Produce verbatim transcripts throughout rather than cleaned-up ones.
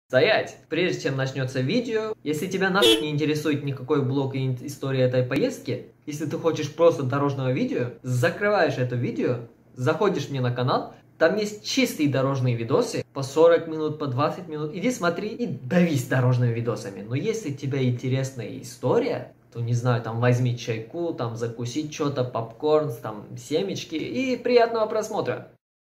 Стоять! Прежде чем начнется видео, если тебя нафиг не интересует никакой блог и история этой поездки, если ты хочешь просто дорожного видео, закрываешь это видео, заходишь мне на канал, там есть чистые дорожные видосы, по сорок минут, по двадцать минут, иди смотри и давись дорожными видосами. Но если тебе интересная история, то не знаю, там возьми чайку, там закусить что-то, попкорн, там семечки и приятного просмотра.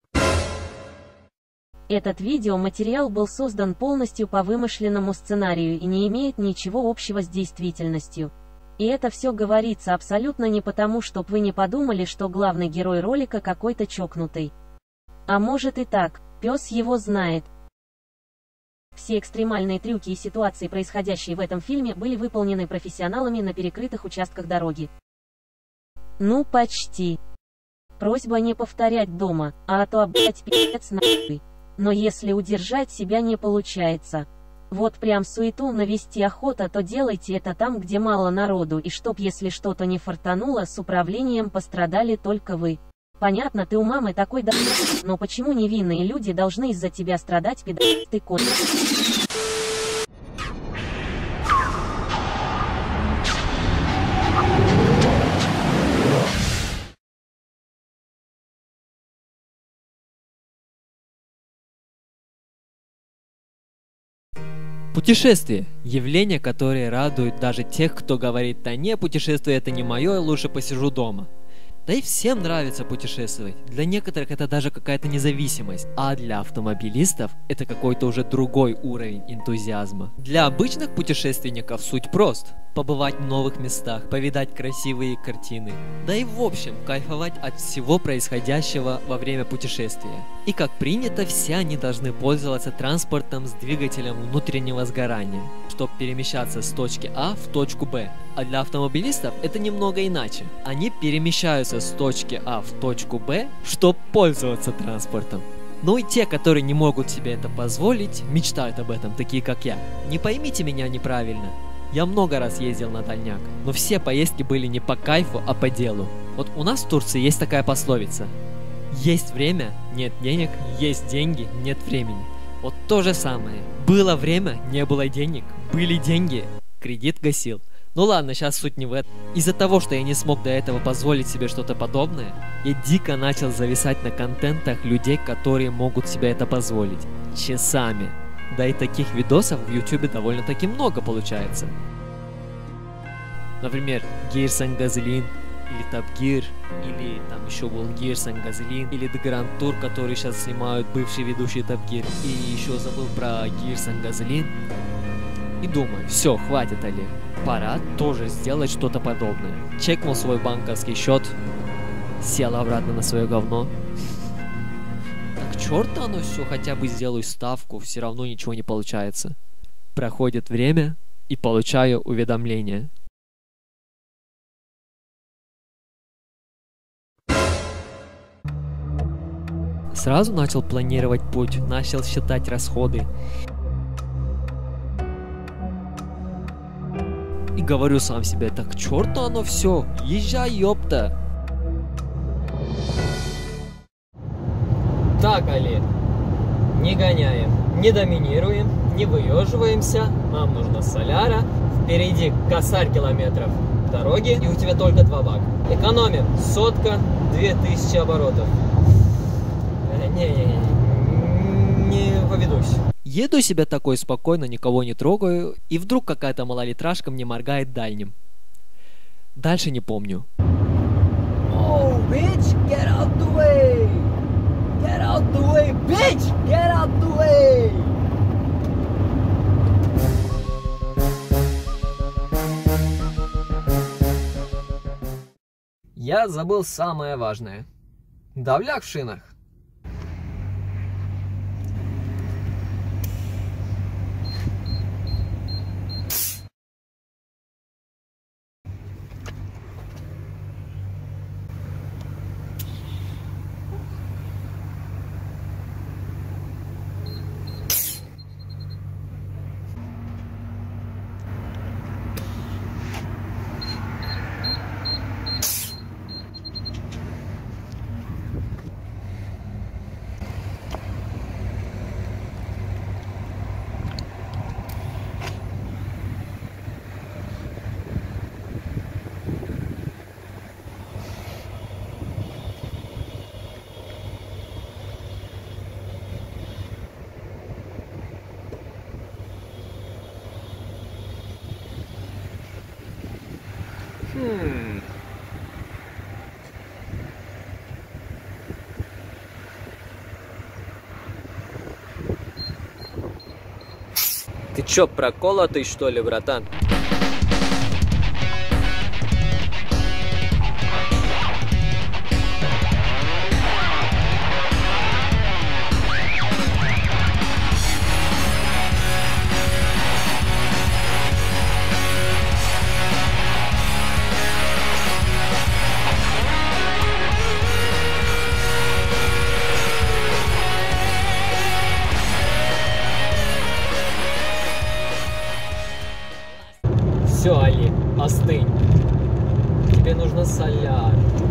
Этот видеоматериал был создан полностью по вымышленному сценарию и не имеет ничего общего с действительностью. И это все говорится абсолютно не потому, чтоб вы не подумали, что главный герой ролика какой-то чокнутый. А может и так, пес его знает. Все экстремальные трюки и ситуации, происходящие в этом фильме, были выполнены профессионалами на перекрытых участках дороги. Ну почти. Просьба не повторять дома, а то облять пи***ц нахуй. Но если удержать себя не получается. Вот прям суету навести охота, то делайте это там, где мало народу, и чтоб если что-то не фартануло, с управлением пострадали только вы. Понятно, ты у мамы такой да, но почему невинные люди должны из-за тебя страдать, пидор ты кот? Путешествие – явление, которое радует даже тех, кто говорит: «Да не, путешествие это не мое, лучше посижу дома». Да и всем нравится путешествовать. Для некоторых это даже какая-то независимость, а для автомобилистов это какой-то уже другой уровень энтузиазма. Для обычных путешественников суть прост: побывать в новых местах, повидать красивые картины, да и в общем кайфовать от всего происходящего во время путешествия. И как принято, все они должны пользоваться транспортом с двигателем внутреннего сгорания, чтобы перемещаться с точки А в точку Б. А для автомобилистов это немного иначе. Они перемещаются с точки А в точку Б, чтобы пользоваться транспортом. Ну и те, которые не могут себе это позволить, мечтают об этом, такие как я. Не поймите меня неправильно. Я много раз ездил на дальняк, но все поездки были не по кайфу, а по делу. Вот у нас в Турции есть такая пословица: есть время, нет денег, есть деньги, нет времени. Вот то же самое. Было время, не было денег, были деньги, кредит гасил. Ну ладно, сейчас суть не в этом. Из-за того, что я не смог до этого позволить себе что-то подобное, я дико начал зависать на контентах людей, которые могут себе это позволить. Часами. Да и таких видосов в ютубе довольно-таки много получается. Например, Gears and Gasoline, или Top Gear, или там еще был Gears and Gasoline, или The Grand Tour, который сейчас снимают бывший ведущий Top Gear. И еще забыл про Gears and Gasoline. И думаю, все, хватит, Олег. Пора тоже сделать что-то подобное. Чекнул свой банковский счет, сел обратно на свое говно. Так черт оно все, хотя бы сделаю ставку, все равно ничего не получается. Проходит время, и получаю уведомление. Сразу начал планировать путь, начал считать расходы. И говорю сам себе: так черту оно все, езжай, ёпта. Так, Али, не гоняем, не доминируем, не выеживаемся, нам нужна соляра, впереди косарь километров дороги, и у тебя только два бака. Экономим, сотка, две тысячи оборотов. Не-не-не, не поведусь. Еду себе такой спокойно, никого не трогаю, и вдруг какая-то малолитражка мне моргает дальним. Дальше не помню. Oh, bitch, get out the way! Get out the way, bitch! Get out the way! Я забыл самое важное. Давляк в шинах. М-м. Ты чё, проколотый, что ли, братан? Все, Али, остынь. Тебе нужно соляр.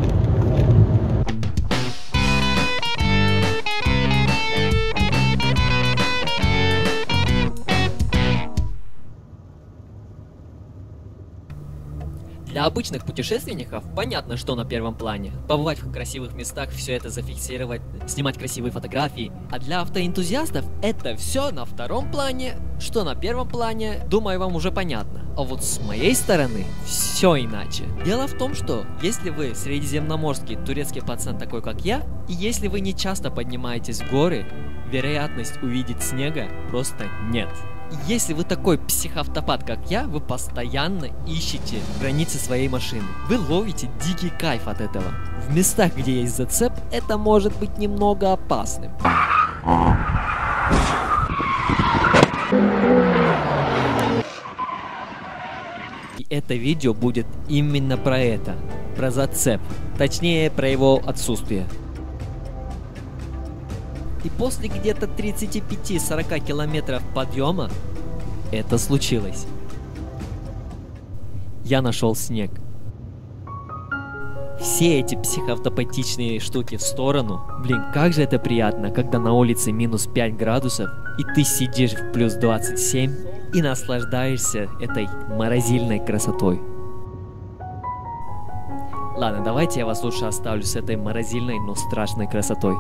Для обычных путешественников понятно, что на первом плане. Побывать в красивых местах, все это зафиксировать, снимать красивые фотографии. А для автоэнтузиастов это все на втором плане, что на первом плане, думаю, вам уже понятно. А вот с моей стороны все иначе. Дело в том, что если вы средиземноморский турецкий пацан такой, как я, и если вы не часто поднимаетесь в горы, вероятность увидеть снега просто нет. Если вы такой психоавтопат, как я, вы постоянно ищете границы своей машины. Вы ловите дикий кайф от этого. В местах, где есть зацеп, это может быть немного опасным. И это видео будет именно про это. Про зацеп. Точнее, про его отсутствие. И после где-то тридцати пяти — сорока километров подъема это случилось. Я нашел снег. Все эти психоавтопатичные штуки в сторону. Блин, как же это приятно, когда на улице минус пять градусов, и ты сидишь в плюс двадцать семь и наслаждаешься этой морозильной красотой. Ладно, давайте я вас лучше оставлю с этой морозильной, но страшной красотой.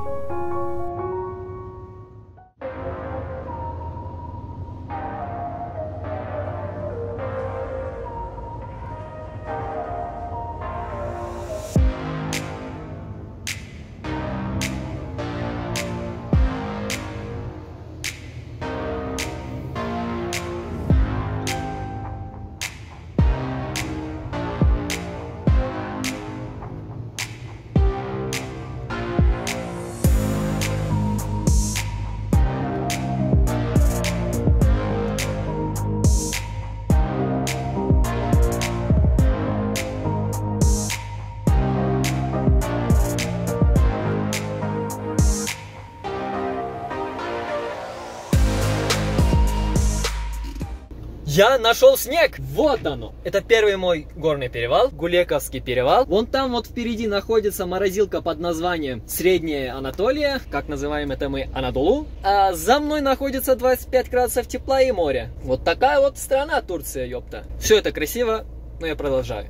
Я нашел снег! Вот оно! Это первый мой горный перевал, Гулековский перевал. Вон там вот впереди находится морозилка под названием Средняя Анатолия, как называем это мы Анадолу. А за мной находится двадцать пять градусов тепла и море. Вот такая вот страна Турция, ёпта. Все это красиво, но я продолжаю.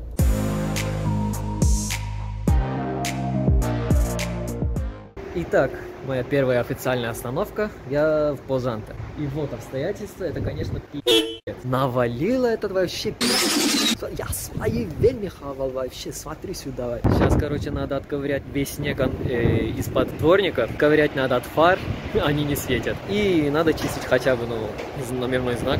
Итак, моя первая официальная остановка, я в Позанте. И вот обстоятельства, это, конечно, пи***ц. Навалило это вообще пи***ц. Я свои вельми хавал вообще, смотри сюда. Сейчас, короче, надо отковырять весь снег э, из-под дворников. Ковырять надо от фар, они не светят. И надо чистить хотя бы, ну, номерной знак.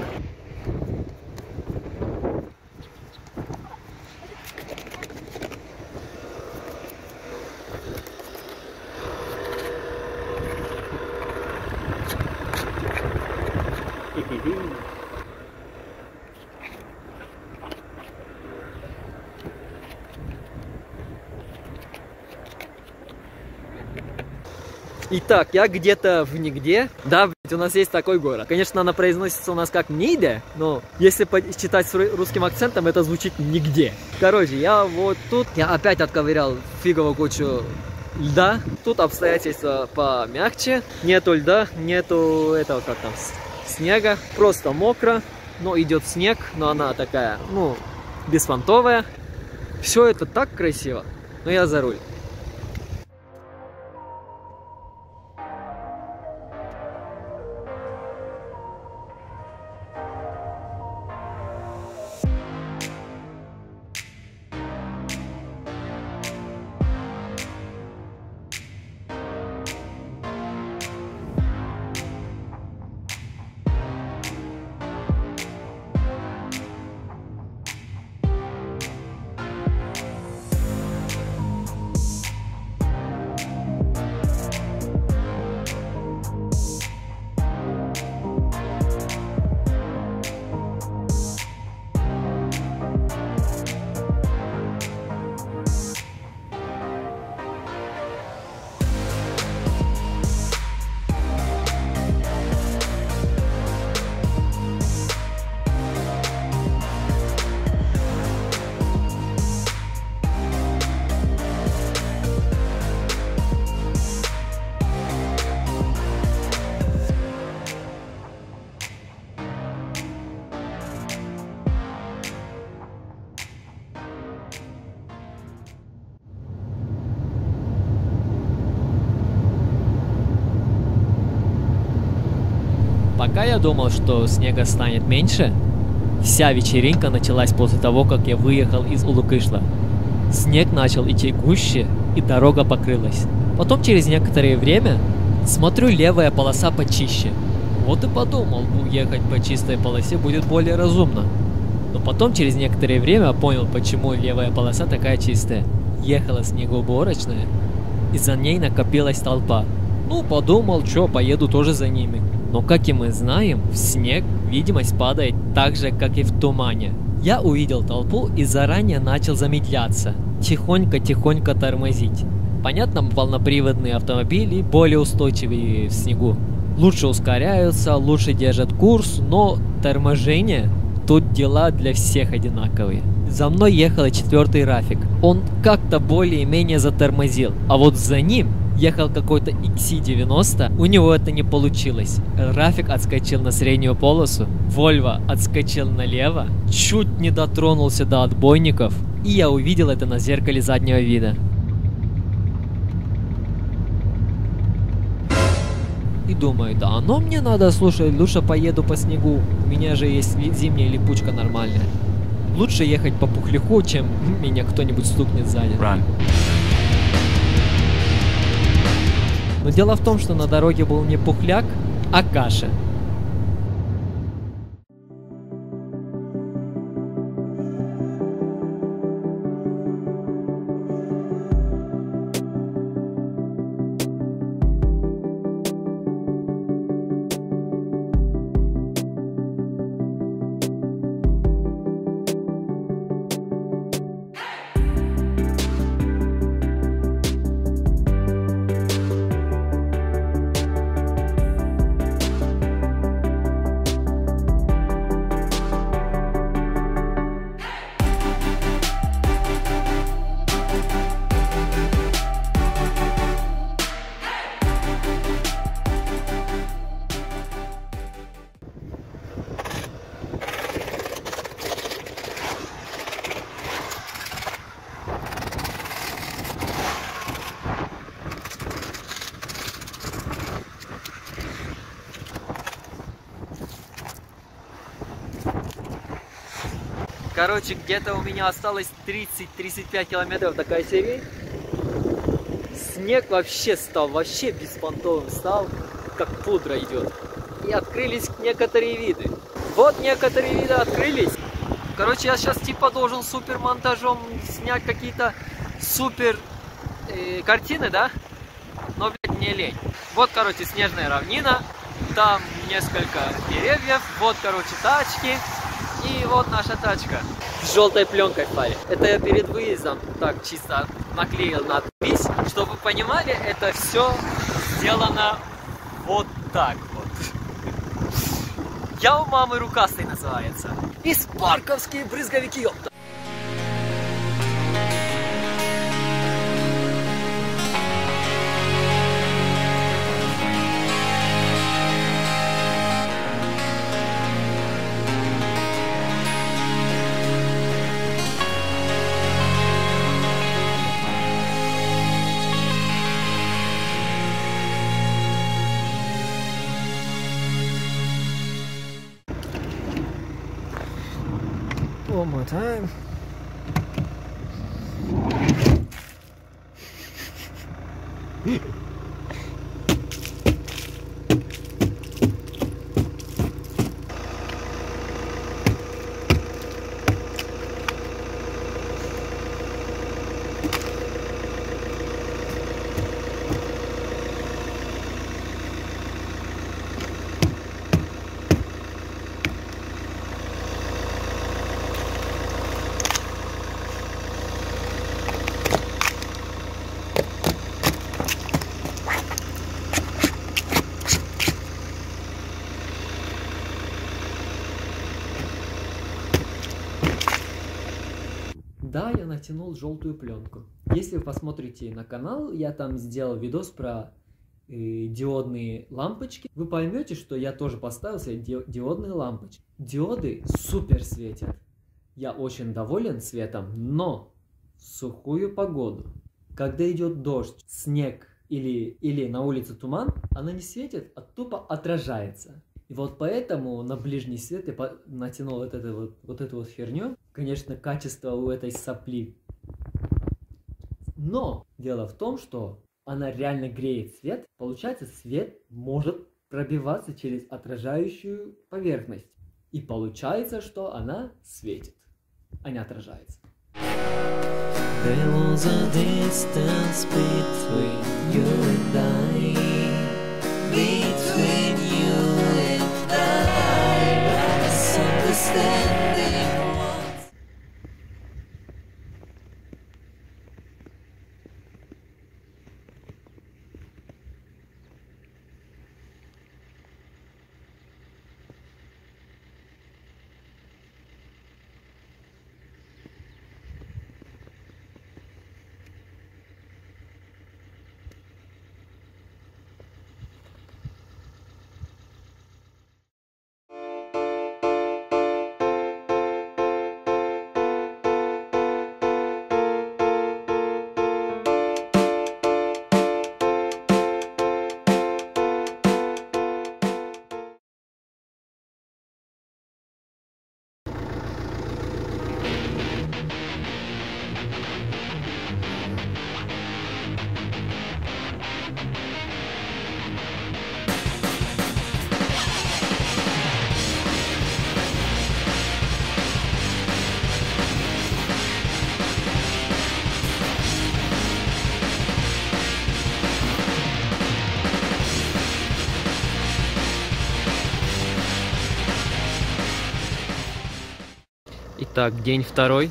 Итак, я где-то в нигде. Да, блядь, у нас есть такой город. Конечно, она произносится у нас как Ниде, но если читать с русским акцентом, это звучит нигде. Короче, я вот тут, я опять отковырял фиговую кучу льда. Тут обстоятельства помягче. Нету льда, нету этого, как там, снега. Просто мокро, но идет снег, но она такая, ну, беспонтовая. Все это так красиво, но я за руль. Пока я думал, что снега станет меньше, вся вечеринка началась после того, как я выехал из Улукышла. Снег начал идти гуще, и дорога покрылась. Потом через некоторое время смотрю, левая полоса почище. Вот и подумал, ехать по чистой полосе будет более разумно. Но потом через некоторое время понял, почему левая полоса такая чистая. Ехала снегоуборочная, и за ней накопилась толпа. Ну, подумал, что, поеду тоже за ними. Но, как и мы знаем, в снег видимость падает так же, как и в тумане. Я увидел толпу и заранее начал замедляться, тихонько-тихонько тормозить. Понятно, волноприводные автомобили более устойчивые в снегу. Лучше ускоряются, лучше держат курс, но торможение тут дела для всех одинаковые. За мной ехал четвертый Рафик. Он как-то более-менее затормозил, а вот за ним ехал какой-то икс си девяносто, у него это не получилось. Рафик отскочил на среднюю полосу, Вольво отскочил налево, чуть не дотронулся до отбойников, и я увидел это на зеркале заднего вида. И думаю, да оно мне надо, слушай, лучше поеду по снегу, у меня же есть зимняя липучка нормальная. Лучше ехать по пухляку, чем меня кто-нибудь стукнет сзади. Run. Но дело в том, что на дороге был не пухляк, а каша. Короче, где-то у меня осталось тридцать-тридцать пять километров до кайсерии. Снег вообще стал, вообще беспонтовым стал, как пудра идет. И открылись некоторые виды. Вот некоторые виды открылись. Короче, я сейчас типа должен супер монтажом снять какие-то супер э, картины, да? Но, блядь, мне лень. Вот, короче, снежная равнина. Там несколько деревьев. Вот, короче, тачки. И вот наша тачка с желтой пленкой в фаре. Это я перед выездом так чисто наклеил надпись. Чтобы вы понимали, это все сделано вот так вот. Я у мамы рукастый называется. Испарковские брызговики, ёпта. One more time. Да, я натянул желтую пленку. Если вы посмотрите на канал, я там сделал видос про э, диодные лампочки. Вы поймете, что я тоже поставил себе ди диодные лампочки. Диоды супер светят. Я очень доволен светом, но в сухую погоду, когда идет дождь, снег или, или на улице туман, она не светит, а тупо отражается. И И вот поэтому на ближний свет я натянул вот эту вот, вот эту вот херню. Конечно, качество у этой сопли. Но дело в том, что она реально греет свет. Получается, свет может пробиваться через отражающую поверхность. И получается, что она светит, а не отражается. There was a distance between you and I, between you and I, misunderstanding was... Итак, день второй.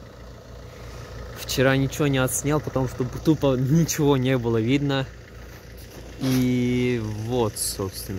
Вчера ничего не отснял, потому что тупо ничего не было видно. И вот, собственно.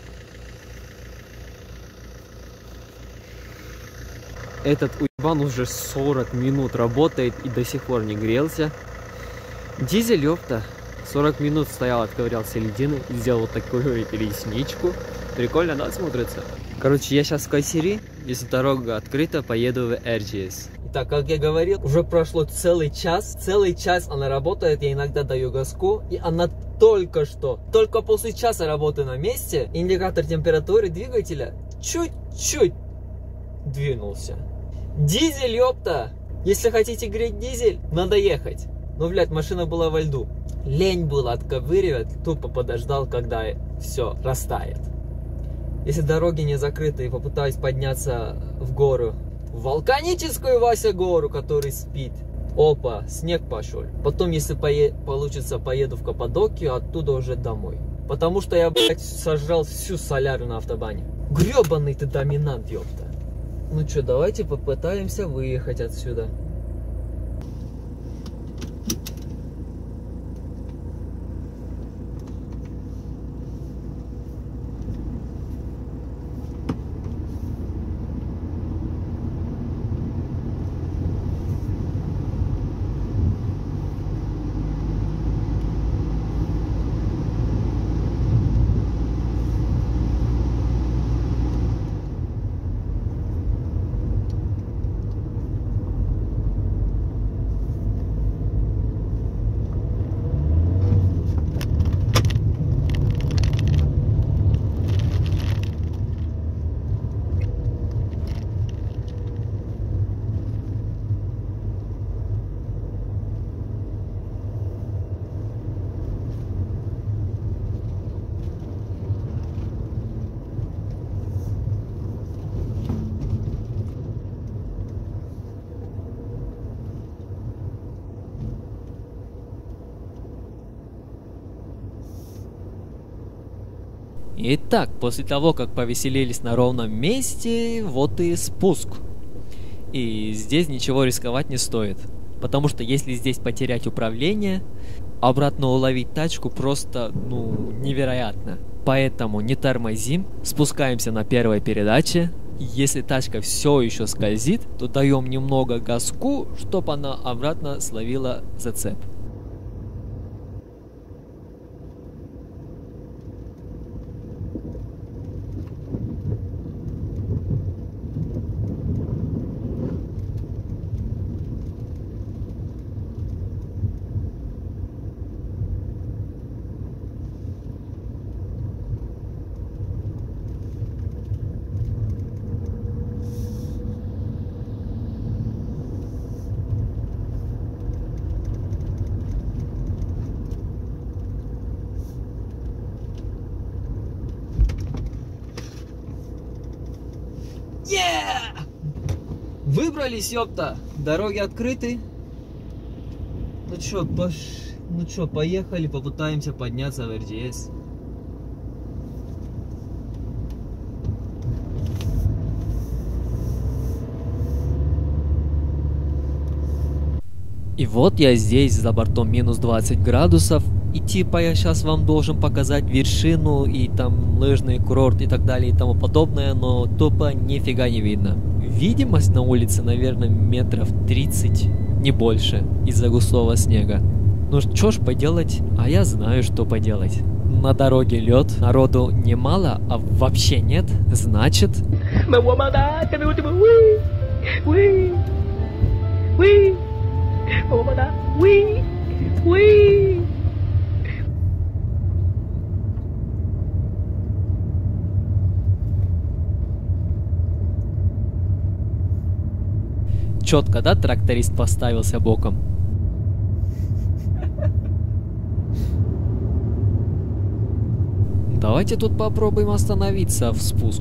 Этот уебан уже сорок минут работает и до сих пор не грелся. Дизель, ёпта. сорок минут стоял, отковырял середину и сделал вот такую ресничку. Прикольно, да, смотрится? Короче, я сейчас в Кайсери. Если дорога открыта, поеду в эр джи эс. Итак, как я говорил, уже прошло целый час. Целый час она работает, я иногда даю газку. И она только что, только после часа работы на месте, индикатор температуры двигателя чуть-чуть двинулся. Дизель, ёпта! Если хотите греть дизель, надо ехать. Но, блядь, машина была во льду. Лень было отковыривать, тупо подождал, когда все растает. Если дороги не закрыты и попытаюсь подняться в гору, в вулканическую Вася гору, который спит. Опа, снег пошел. Потом, если пое получится, поеду в Каппадокию, оттуда уже домой. Потому что я, блядь, сожрал всю соляру на автобане. Гребаный ты доминант, ёпта. Ну что, давайте попытаемся выехать отсюда. Итак, после того, как повеселились на ровном месте, вот и спуск. И здесь ничего рисковать не стоит. Потому что если здесь потерять управление, обратно уловить тачку просто, ну, невероятно. Поэтому не тормозим, спускаемся на первой передаче. Если тачка все еще скользит, то даем немного газку, чтобы она обратно словила зацеп. Yeah! Выбрались, ёпта! Дороги открыты. Ну чё, пош... ну чё, поехали, попытаемся подняться в эр ди эс. И вот я здесь, за бортом минус двадцать градусов, и типа я сейчас вам должен показать вершину и там лыжный курорт и так далее и тому подобное, но тупо нифига не видно. Видимость на улице, наверное, метров тридцать, не больше, из-за густого снега. Ну что ж поделать, а я знаю, что поделать. На дороге лед, народу немало, а вообще нет, значит... Четко, да, тракторист поставился боком? Давайте тут попробуем остановиться в спуск.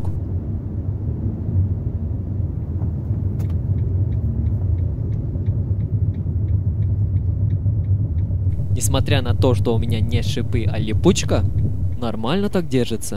Несмотря на то, что у меня не шипы, а липучка, нормально так держится.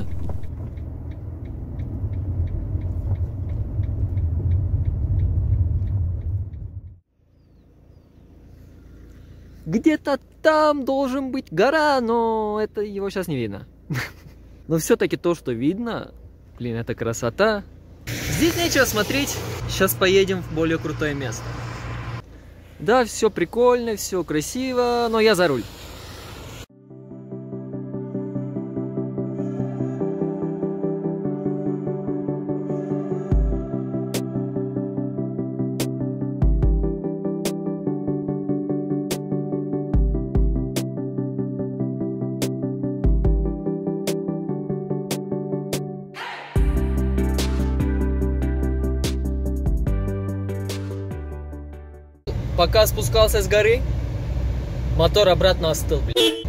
Где-то там должен быть гора, но это его сейчас не видно. Но все-таки то, что видно, блин, это красота. Здесь нечего смотреть. Сейчас поедем в более крутое место. Да, все прикольно, все красиво, но я за руль. Пока спускался с горы, мотор обратно остыл, блин.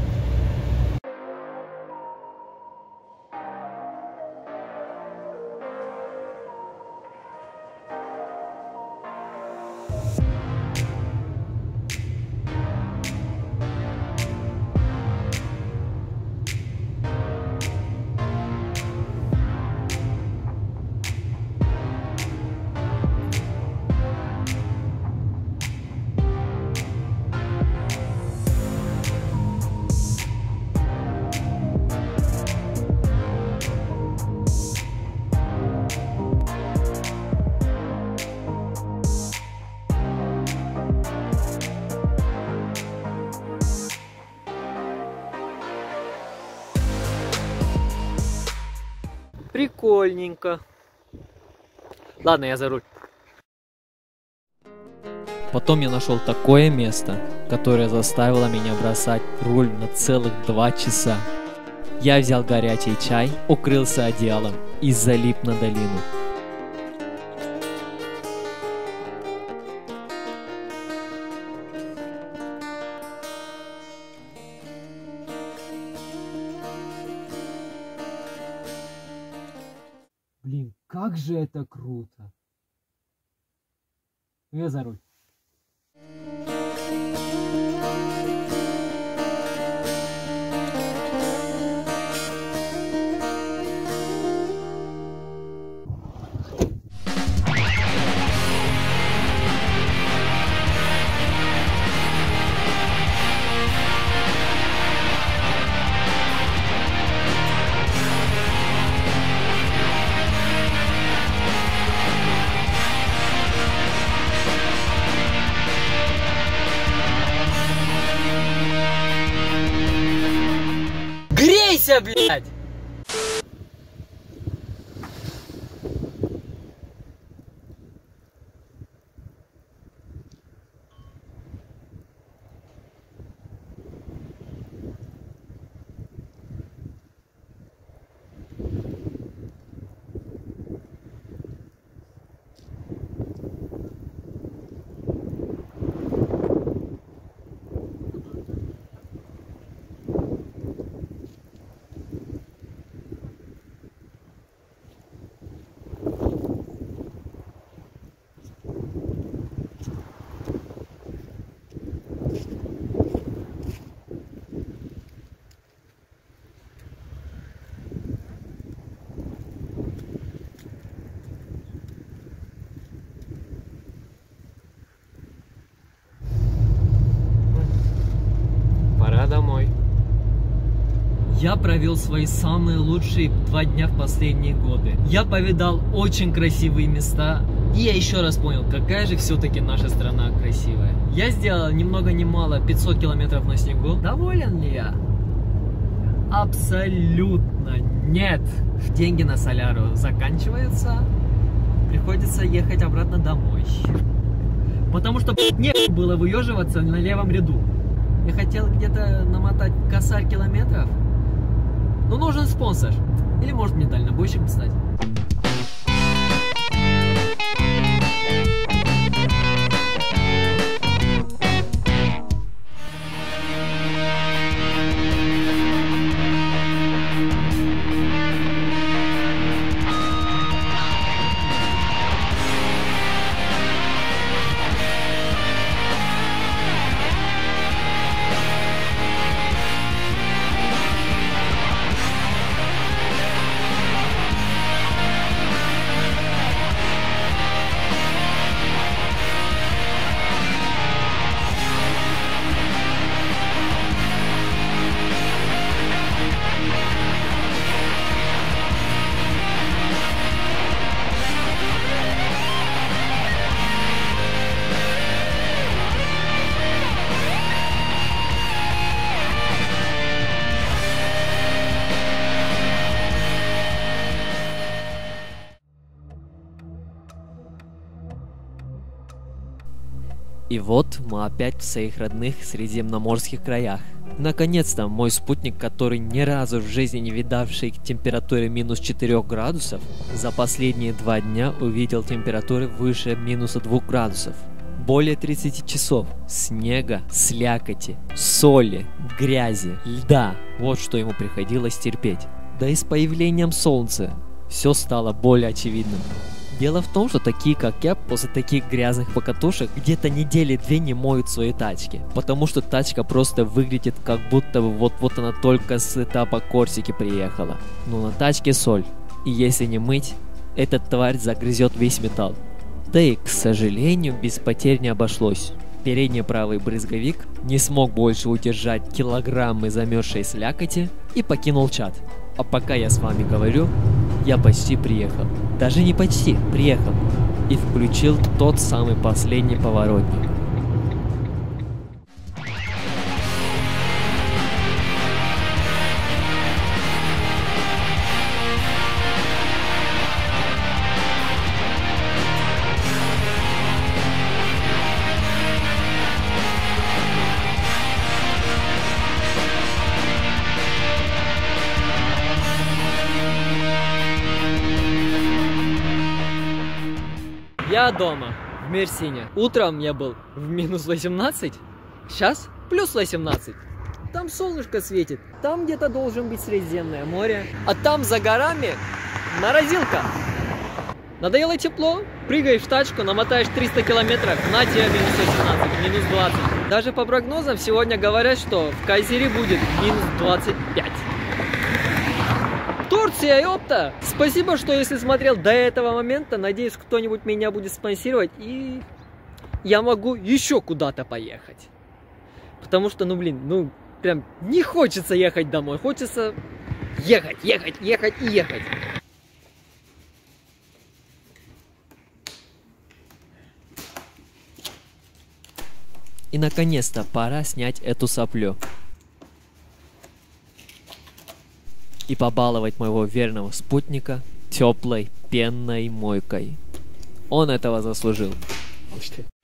Прикольненько. Ладно, я за руль. Потом я нашел такое место, которое заставило меня бросать руль на целых два часа. Я взял горячий чай, укрылся одеялом и залип на долину. Блин, как же это круто. Я за руль. Грейся, блядь! Я провел свои самые лучшие два дня в последние годы. Я повидал очень красивые места. И я еще раз понял, какая же все-таки наша страна красивая. Я сделал ни много ни мало пятьсот километров на снегу. Доволен ли я? Абсолютно нет. Деньги на соляру заканчиваются. Приходится ехать обратно домой. Потому что некуда было выеживаться на левом ряду. Я хотел где-то намотать косарь километров. Но нужен спонсор. Или может мне дальнобойщиком стать. И вот мы опять в своих родных средиземноморских краях. Наконец-то мой спутник, который ни разу в жизни не видавший температуры минус четырех градусов, за последние два дня увидел температуры выше минуса двух градусов. Более тридцати часов снега, слякоти, соли, грязи, льда. Вот что ему приходилось терпеть. Да и с появлением солнца все стало более очевидным. Дело в том, что такие, как я, после таких грязных покатушек где-то недели две не моют свои тачки. Потому что тачка просто выглядит, как будто вот-вот она только с этапа Корсики приехала. Но на тачке соль. И если не мыть, эта тварь загрызет весь металл. Да и, к сожалению, без потерь не обошлось. Передний правый брызговик не смог больше удержать килограммы замерзшей слякоти и покинул чат. А пока я с вами говорю, я почти приехал. Даже не почти, приехал. И включил тот самый последний поворотник. Я дома, в Мерсине. Утром я был в минус восемнадцать, сейчас плюс восемнадцать. Там солнышко светит, там где-то должен быть Средиземное море, а там за горами морозилка. Надоело тепло? Прыгаешь в тачку, намотаешь триста километров, на тебе минус восемнадцать, минус двадцать. Даже по прогнозам сегодня говорят, что в Кайсери будет минус двадцать пять. Турция, ёпта! Спасибо, что если смотрел до этого момента. Надеюсь, кто-нибудь меня будет спонсировать, и я могу еще куда-то поехать. Потому что, ну блин, ну прям не хочется ехать домой. Хочется ехать, ехать, ехать и ехать. И наконец-то пора снять эту соплю. И побаловать моего верного спутника теплой пенной мойкой. Он этого заслужил.